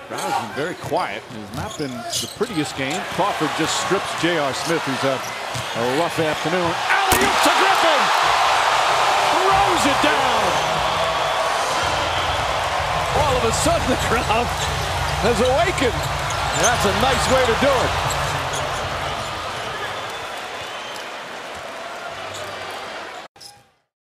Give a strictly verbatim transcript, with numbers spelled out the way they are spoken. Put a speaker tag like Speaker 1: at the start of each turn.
Speaker 1: Crowd's been very quiet. It has not been the prettiest game. Crawford just strips J R. Smith, who's had a rough afternoon. Alley-oop to Griffin! Throws it down! All of a sudden, the crowd has awakened. That's a nice way to do it.